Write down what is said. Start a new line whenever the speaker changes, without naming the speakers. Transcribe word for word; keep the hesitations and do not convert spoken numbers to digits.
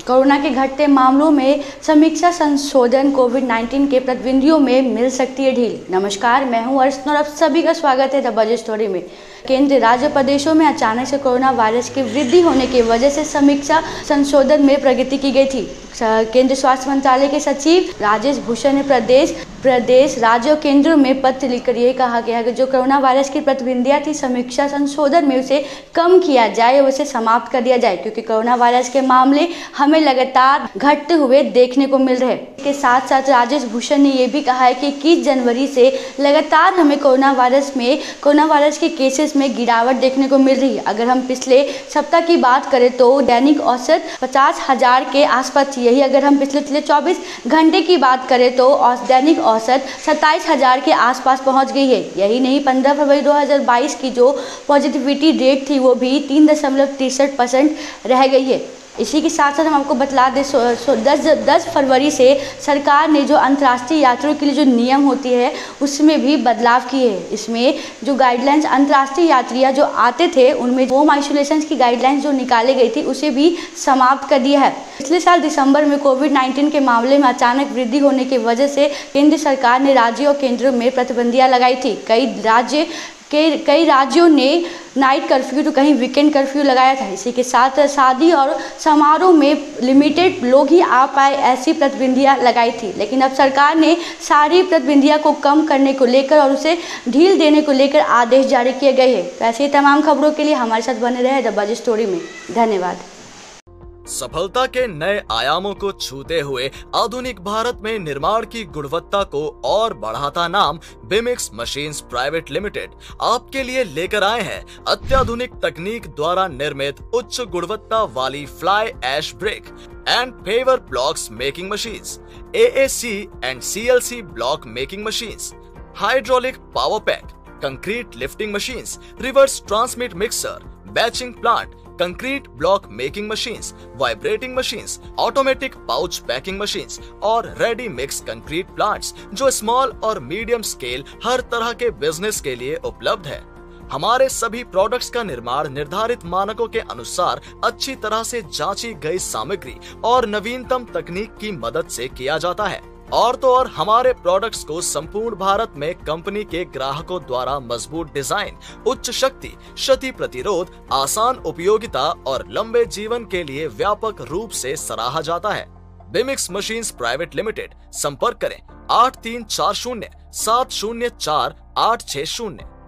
Corona के घटते मामलों में समीक्षा संशोधन, कोविड उन्नीस के प्रतिबंधों में मिल सकती है ढील। नमस्कार, मैं हूं अर्चना और आप सभी का स्वागत है द बजट स्टोरी में। केंद्र राज्य प्रदेशों में अचानक से कोरोना वायरस की वृद्धि होने की वजह से समीक्षा संशोधन में प्रगति की गई थी। केंद्रीय स्वास्थ्य मंत्रालय के सचिव राजेश भूषण ने प्रदेश प्रदेश राज्य और केंद्रों में पत्र लिखकर ये कहा गया है कि जो कोरोना वायरस की प्रतिबंधियां थी, समीक्षा संशोधन में उसे कम किया जाए, उसे समाप्त कर दिया जाए, क्योंकि कोरोना वायरस के मामले हमें लगातार घटते हुए देखने को मिल रहे हैं। इसके साथ साथ राजेश भूषण ने यह भी कहा है कि इक्कीस जनवरी से लगातार हमें कोरोना वायरस में कोरोना वायरस के केसेस में गिरावट देखने को मिल रही है। अगर हम पिछले सप्ताह की बात करें तो दैनिक औसत पचास हजार के आसपास थी। यही अगर हम पिछले पिछले चौबीस घंटे की बात करें तो दैनिक औसत सत्ताईस हजार के आसपास पहुंच गई है। यही नहीं, पंद्रह फरवरी दो हज़ार बाईस की जो पॉजिटिविटी रेट थी वो भी तीन दशमलव तिरसठ परसेंट रह गई है। इसी के साथ साथ हम आपको बतला दें, सो, सो दस दस फरवरी से सरकार ने जो अंतर्राष्ट्रीय यात्रियों के लिए जो नियम होती है उसमें भी बदलाव किए हैं। इसमें जो गाइडलाइंस अंतर्राष्ट्रीय यात्रियाँ जो आते थे उनमें होम आइसोलेशन की गाइडलाइंस जो निकाली गई थी उसे भी समाप्त कर दिया है। पिछले साल दिसंबर में कोविड उन्नीस के मामले में अचानक वृद्धि होने की वजह से केंद्र सरकार ने राज्यों और केंद्रों में प्रतिबंधियाँ लगाई थी। कई राज्य के कई राज्यों ने नाइट कर्फ्यू तो कहीं वीकेंड कर्फ्यू लगाया था। इसी के साथ शादी और समारोह में लिमिटेड लोग ही आ पाए, ऐसी प्रतिबंधियां लगाई थी। लेकिन अब सरकार ने सारी प्रतिबंधियां को कम करने को लेकर और उसे ढील देने को लेकर आदेश जारी किए गए हैं। तो ऐसे ही तमाम खबरों के लिए हमारे साथ बने रहे द बजट स्टोरी में। धन्यवाद।
सफलता के नए आयामों को छूते हुए आधुनिक भारत में निर्माण की गुणवत्ता को और बढ़ाता नाम बिमिक्स मशीन्स प्राइवेट लिमिटेड आपके लिए लेकर आए हैं अत्याधुनिक तकनीक द्वारा निर्मित उच्च गुणवत्ता वाली fly ash brick and paver blocks making machines, A A C and C L C block making machines, hydraulic power pack, concrete lifting machines, reverse transmit mixer, batching plant, concrete block making machines, vibrating machines, automatic pouch packing machines और ready mix concrete plants जो small और medium scale हर तरह के business के लिए उपलब्ध है। हमारे सभी प्रोडक्ट्स का निर्माण निर्धारित मानकों के अनुसार अच्छी तरह से जांची गई सामग्री और नवीनतम तकनीक की मदद से किया जाता है। और तो और हमारे प्रोडक्ट्स को संपूर्ण भारत में कंपनी के ग्राहकों द्वारा मजबूत डिजाइन, उच्च शक्ति, क्षति प्रतिरोध, आसान उपयोगिता और लंबे जीवन के लिए व्यापक रूप से सराहा जाता है। बिमिक्स मशीन्स प्राइवेट लिमिटेड, संपर्क करें आठ तीन चार शून्य सात शून्य चार आठ छह शून्य।